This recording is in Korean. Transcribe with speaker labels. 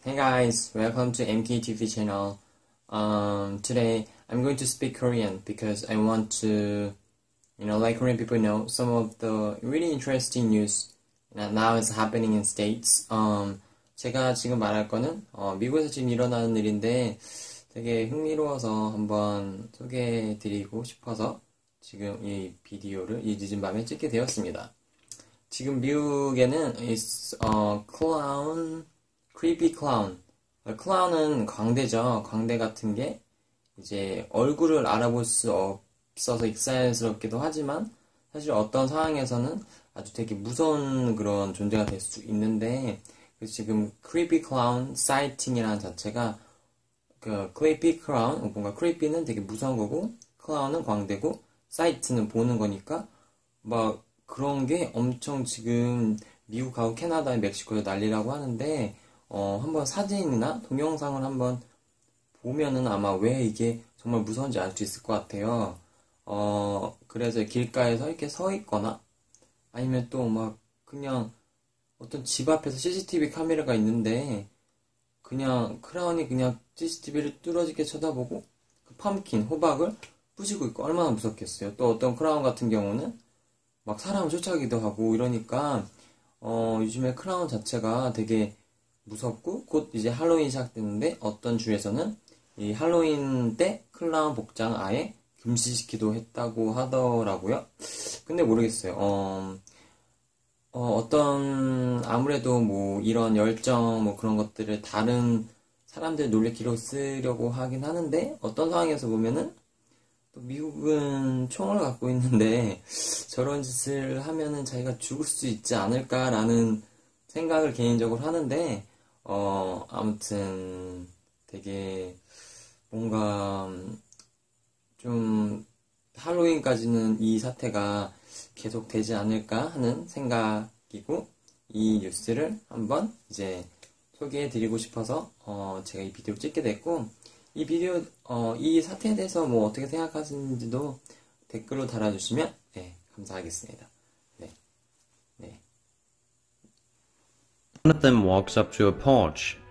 Speaker 1: Hey guys, welcome to MKTV channel. Today I'm going to speak Korean because I want to, let Korean people know some of the really interesting news that now is happening in States. 제가 지금 말할 거는 미국에서 지금 일어나는 일인데 되게 흥미로워서 한번 소개해드리고 싶어서 지금 이 비디오를 이 늦은 밤에 찍게 되었습니다. 지금 미국에는 creepy clown. 클라운은 광대죠. 광대 같은 게 이제 얼굴을 알아볼 수 없어서 익살스럽기도 하지만 사실 어떤 상황에서는 아주 되게 무서운 그런 존재가 될 수 있는데 그래서 지금 creepy clown sighting이라는 자체가 그 creepy clown 뭔가 creepy는 되게 무서운 거고 clown은 광대고 sight는 보는 거니까 막 그런 게 엄청 지금 미국하고 캐나다, 멕시코에 난리라고 하는데 한번 사진이나 동영상을 한번 보면은 아마 왜 이게 정말 무서운지 알 수 있을 것 같아요. 그래서 길가에서 이렇게 서 있거나 아니면 또 막 그냥 어떤 집 앞에서 CCTV 카메라가 있는데 그냥 크라운이 그냥 CCTV를 뚫어지게 쳐다보고 그 펌킨, 호박을 부시고 있고 얼마나 무섭겠어요. 또 어떤 크라운 같은 경우는 막 사람을 쫓아가기도 하고 이러니까 요즘에 크라운 자체가 되게 무섭고 곧 이제 할로윈 시작되는데 어떤 주에서는 이 할로윈 때 클라운 복장 아예 금지시키기도 했다고 하더라고요. 근데 모르겠어요. 어떤 아무래도 뭐 이런 열정 뭐 그런 것들을 다른 사람들 놀래키로 쓰려고 하긴 하는데 어떤 상황에서 보면은 또 미국은 총을 갖고 있는데 저런 짓을 하면은 자기가 죽을 수 있지 않을까라는 생각을 개인적으로 하는데 아무튼 되게 뭔가 좀 할로윈까지는 이 사태가 계속 되지 않을까 하는 생각이고 이 뉴스를 한번 이제 소개해 드리고 싶어서 제가 이 비디오를 찍게 됐고 이 비디오 이 사태에 대해서 뭐 어떻게 생각하시는지도 댓글로 달아주시면 네, 감사하겠습니다. 네. 네.
Speaker 2: One of them walks up to a porch